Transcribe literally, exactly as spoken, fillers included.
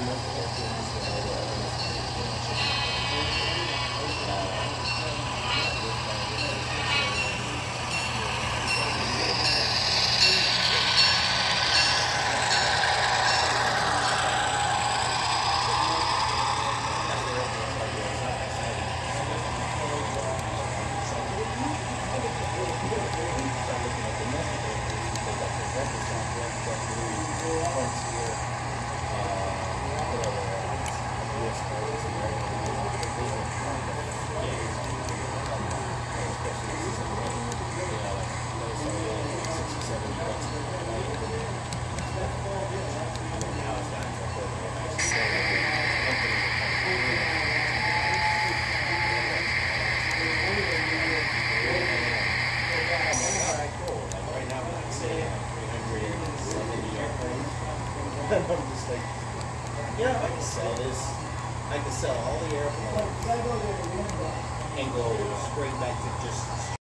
I'm just like, yeah, I can sell this. I can sell all the airplanes and go straight back to just